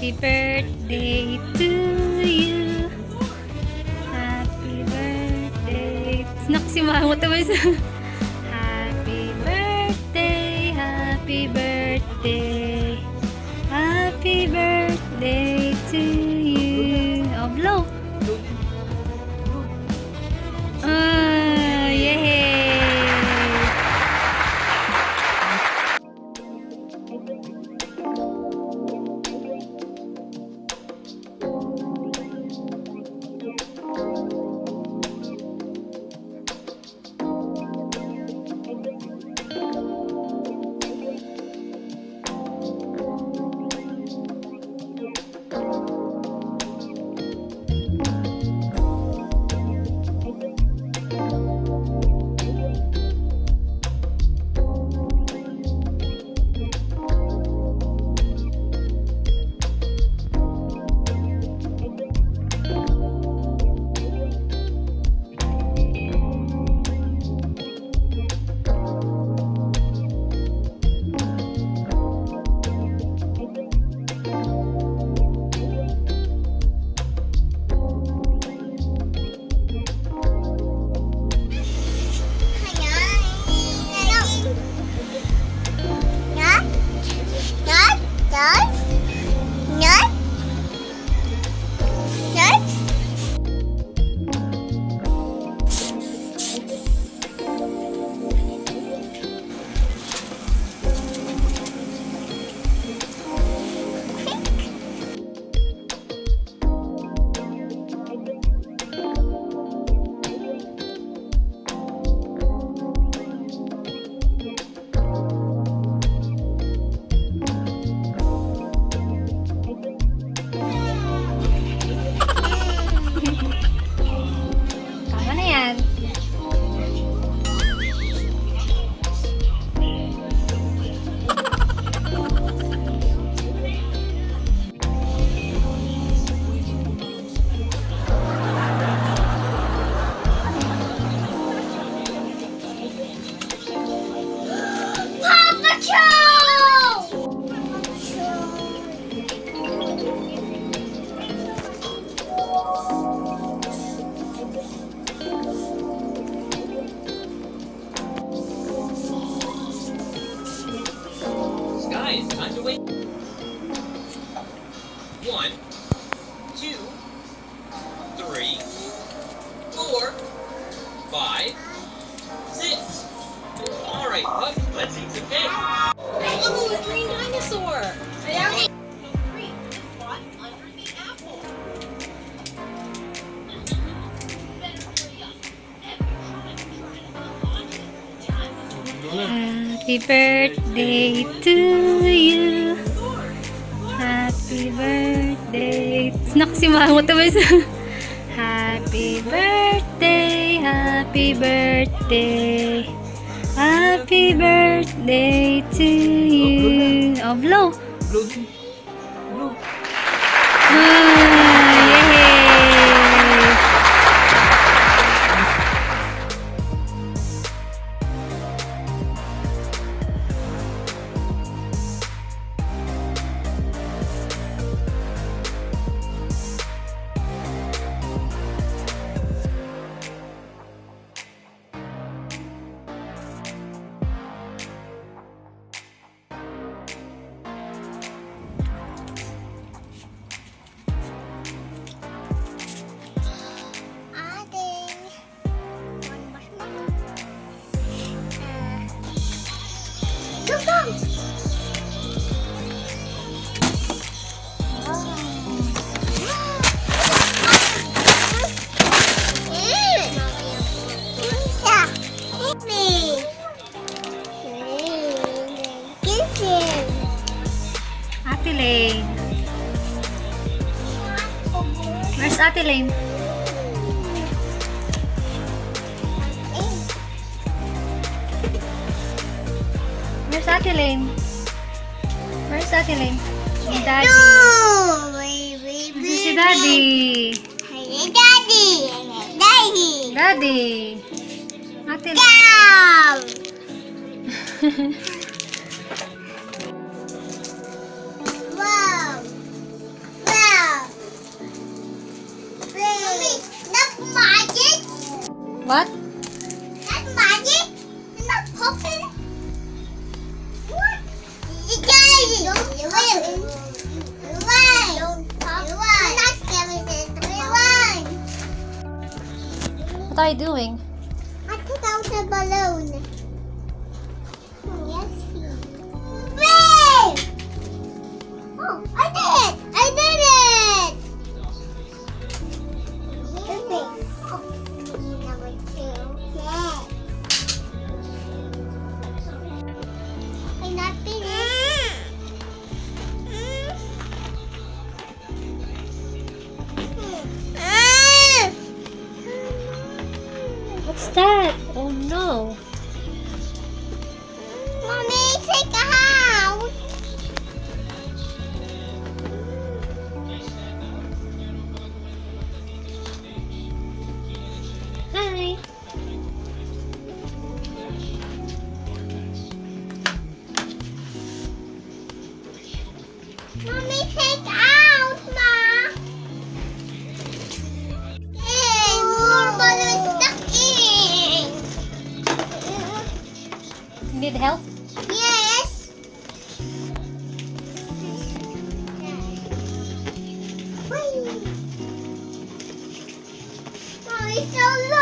Happy birthday to you. Happy birthday. Snack si Mama. Happy birthday. Happy birthday. Happy birthday to you. Oh, blow. Yay. Guys, time to wait. 1, 2, 3, 4, 5, 6. Alright, let's eat some cake. Oh, the green dinosaur. Green is what under the apple. Happy birthday to you. Happy birthday. Snack si Mama. Happy birthday. Happy birthday. Happy birthday to you. Oh, blow. Blow. Yay. Ate Lane. Where's Ate Lane? Where's Ate Lane? Where's Ate Lane? Si Daddy. No! Si Daddy. Daddy. Ate Lane. Wow! What? That's magic? It's not popping? What? You guys! Rewind! Don't pop. Rewind! Not scary, rewind! What are you doing? I took out the balloon. Yes. Wait! Oh, I did it! I did it! Oh, number 2. Yes. I'm not finished. What's that? Oh no. Mommy, take a house. Hi. Mommy, take out, Ma. More balloons stuck in. You need help? Yes. Whee. Oh, it's so